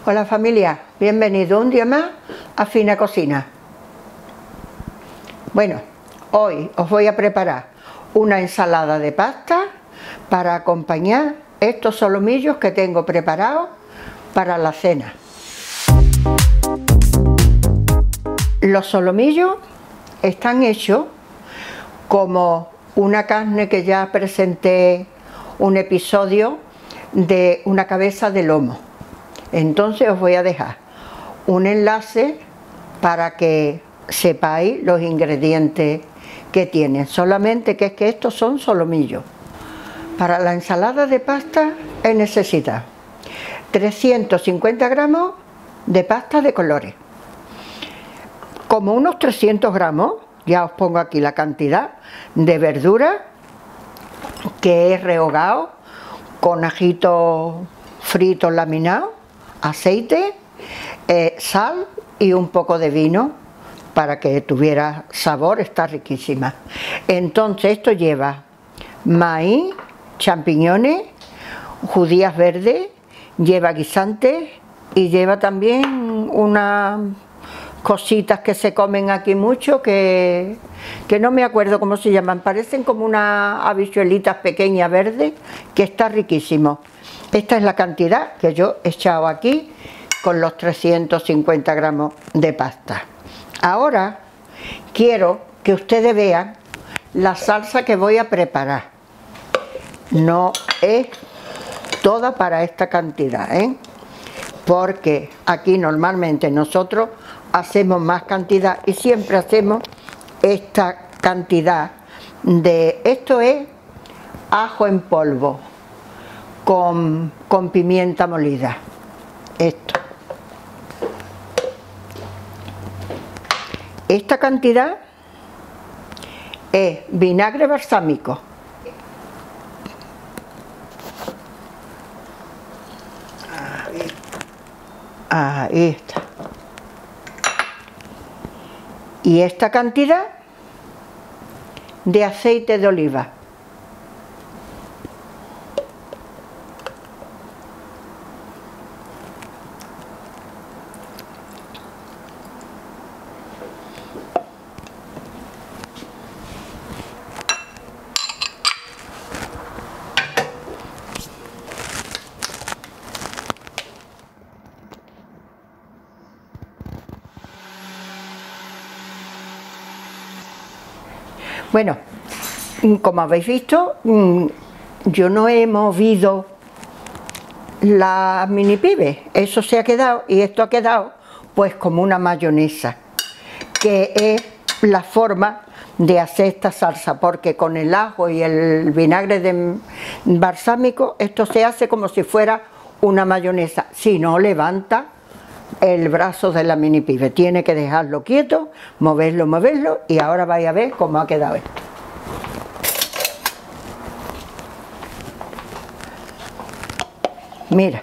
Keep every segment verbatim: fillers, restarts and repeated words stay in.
Hola familia, bienvenido un día más a Fina Cocina. Bueno, hoy os voy a preparar una ensalada de pasta para acompañar estos solomillos que tengo preparados para la cena. Los solomillos están hechos como una carne que ya presenté un episodio de una cabeza de lomo. Entonces os voy a dejar un enlace para que sepáis los ingredientes que tienen. Solamente que es que estos son solomillos. Para la ensalada de pasta he necesitado trescientos cincuenta gramos de pasta de colores, como unos trescientos gramos, ya os pongo aquí la cantidad de verdura que he rehogado con ajitos fritos laminados, aceite, eh, sal y un poco de vino para que tuviera sabor. Está riquísima. Entonces esto lleva maíz, champiñones, judías verdes, lleva guisantes y lleva también unas cositas que se comen aquí mucho que, que no me acuerdo cómo se llaman, parecen como unas habichuelitas pequeñas verdes, que está riquísimo. Esta es la cantidad que yo he echado aquí con los trescientos cincuenta gramos de pasta. Ahora quiero que ustedes vean la salsa que voy a preparar. No es toda para esta cantidad, ¿eh? Porque aquí normalmente nosotros hacemos más cantidad y siempre hacemos esta cantidad de... Esto es ajo en polvo con, con pimienta molida. Esto. Esta cantidad es vinagre balsámico. Ahí, ahí está. Y esta cantidad de aceite de oliva. Bueno, como habéis visto, yo no he movido la mini pibe, eso se ha quedado y esto ha quedado pues como una mayonesa, que es la forma de hacer esta salsa, porque con el ajo y el vinagre de balsámico esto se hace como si fuera una mayonesa. Si no levanta el brazo de la mini pibe, tiene que dejarlo quieto, moverlo, moverlo, y ahora vais a ver cómo ha quedado esto. Mira,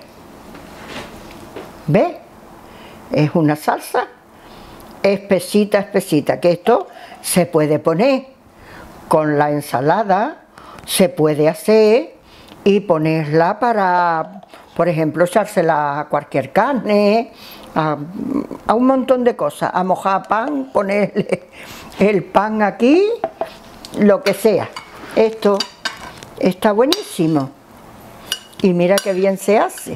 ¿ves? Es una salsa espesita, espesita, que esto se puede poner con la ensalada, se puede hacer y ponerla para, por ejemplo, echársela a cualquier carne, a, a un montón de cosas, a mojar pan, ponerle el pan aquí, lo que sea. Esto está buenísimo y mira qué bien se hace.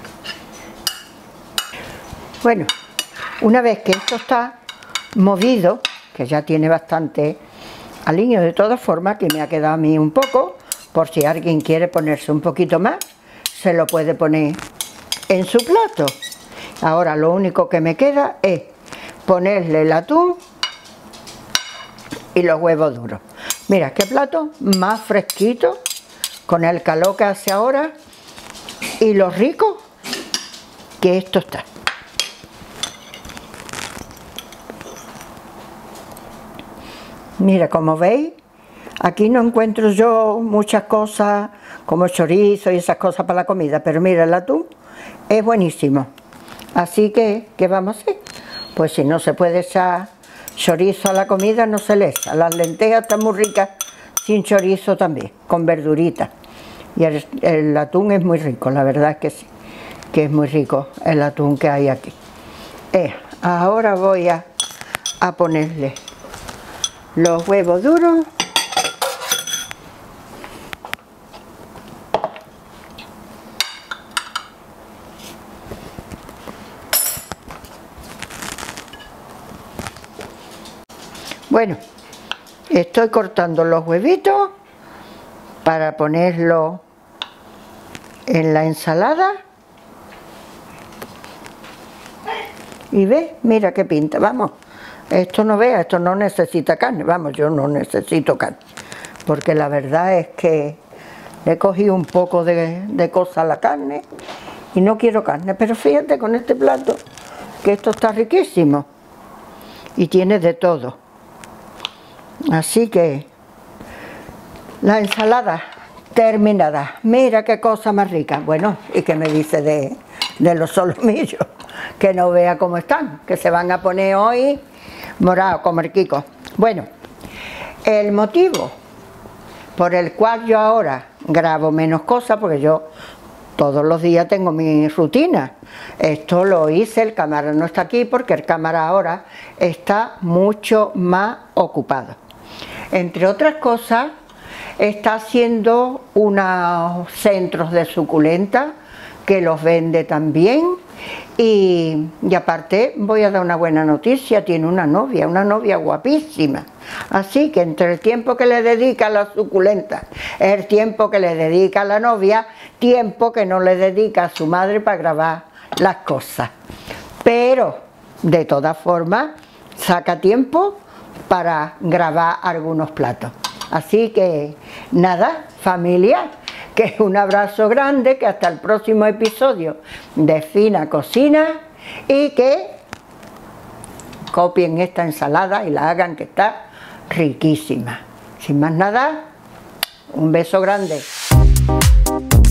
Bueno, una vez que esto está movido, que ya tiene bastante aliño, de todas formas, que me ha quedado a mí un poco, por si alguien quiere ponerse un poquito más, se lo puede poner en su plato. Ahora lo único que me queda es ponerle el atún y los huevos duros. Mira qué plato más fresquito, con el calor que hace ahora y lo rico que esto está. Mira, como veis, aquí no encuentro yo muchas cosas como chorizo y esas cosas para la comida, pero mira, el atún es buenísimo. Así que, ¿qué vamos a hacer? Pues si no se puede echar chorizo a la comida, no se le echa. Las lentejas están muy ricas sin chorizo también, con verduritas. Y el, el atún es muy rico, la verdad es que sí. que es muy rico el atún que hay aquí. Eh, ahora voy a, a ponerle los huevos duros. Bueno, estoy cortando los huevitos para ponerlo en la ensalada. Y ve, mira qué pinta, vamos. Esto no vea, esto no necesita carne, vamos, yo no necesito carne. Porque la verdad es que le he cogido un poco de, de cosa a la carne y no quiero carne. Pero fíjate con este plato que esto está riquísimo y tiene de todo. Así que la ensalada terminada. Mira qué cosa más rica. Bueno, ¿y qué me dice de, de los solomillos? Que no vea cómo están, que se van a poner hoy morados como riquicos. Bueno, el motivo por el cual yo ahora grabo menos cosas, porque yo todos los días tengo mi rutina. Esto lo hice, el cámara no está aquí porque el cámara ahora está mucho más ocupado. Entre otras cosas, está haciendo unos centros de suculenta que los vende también. Y, y aparte voy a dar una buena noticia, tiene una novia, una novia guapísima. Así que entre el tiempo que le dedica a la suculenta, el tiempo que le dedica a la novia, tiempo que no le dedica a su madre para grabar las cosas. Pero de todas formas saca tiempo para grabar algunos platos. Así que nada, familia, que un abrazo grande, que hasta el próximo episodio de Fina Cocina y que copien esta ensalada y la hagan, que está riquísima. Sin más nada, un beso grande.